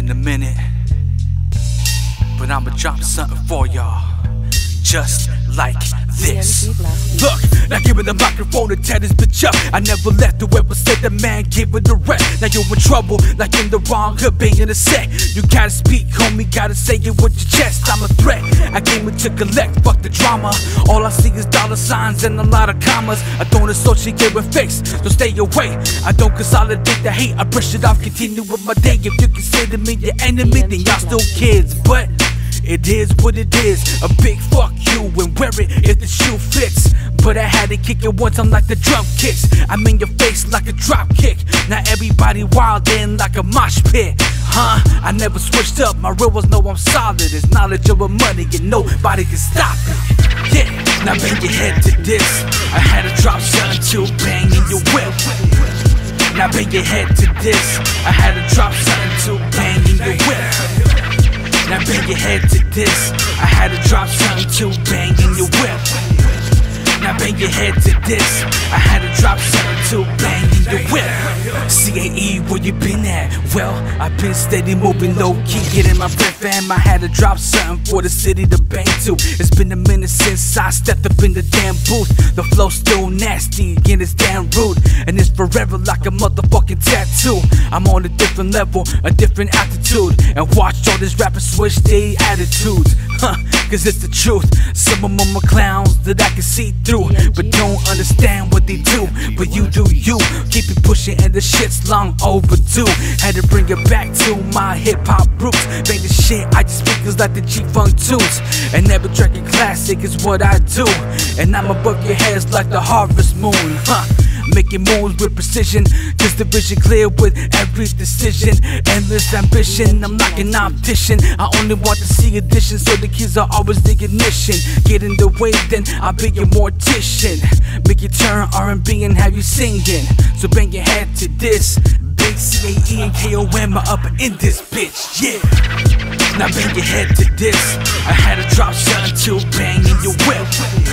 been a minute, but I'ma drop something for y'all, just like this. Look, now give me the microphone and tear this bitch up. I never left whoever said the man give it a rest. Now you're in trouble, like in the wrong hood, being in a set. You gotta speak, homie, gotta say it with your chest. I'm a threat, I came in to collect, fuck the drama. All I see is dollar signs and a lot of commas. I don't associate with fakes, so stay away. I don't consolidate the hate, I brush it off, continue with my day. If you consider me your enemy, then y'all still kids, but it is what it is. A big fuck you and wear it if the shoe fits. But I had to kick it once, I'm like the drum kicks. I'm in your face like a drop kick. Now everybody wildin' like a mosh pit. I never switched up, my real ones know I'm solid. It's knowledge over money and nobody can stop it. Yeah, now bang your head to this. I had to drop something to bang in your whip. Now bang your head to this. I had to drop something to bang in your whip. Now bang your head to this. I had to drop something to bang in your whip. Now bang your head to this. I had to drop something to bang in your whip. CAE, where you been at? Well, I've been steady moving low key, getting my breath, fam. I had to drop something for the city to bang to. It's been a minute since I stepped up in the damn booth. The flow's still nasty and it's damn rude, and it's forever like a motherfucking tattoo. I'm on a different level, a different attitude, and watch all these rappers switch their attitudes. Cause it's the truth. Some of them are clowns that I can see through, but don't understand what they do. But you do you, keep it pushing and the shit's long overdue. Had to bring it back to my hip-hop roots. Bang the shit, I just speak is like the G-Funk tunes. And never drinking classic is what I do. And I'm above your heads like the harvest moon, making moves with precision, cause the vision clear with every decision. Endless ambition, I'm like an optician. I only want to see additions, so the kids are always the ignition. Get in the way, then I'll be your mortician. Make you turn R&B and have you singing. So bang your head to this. Big CAE and KOM are up in this bitch, yeah. Now bang your head to this. I had to drop something to bang in your whip.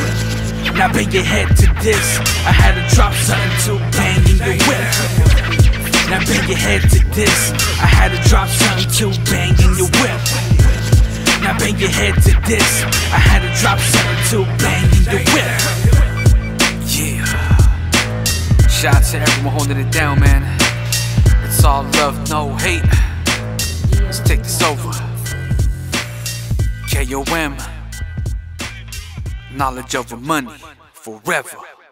Now bang your head to this. I had to drop something to bang in your whip. Now bang your head to this. I had to drop something to bang in your whip. Now bang your head to this. I had to drop something to bang in your whip. Yeah. Shout out to everyone holding it down, man. It's all love, no hate. Let's take this over. KOM. Knowledge over money, forever.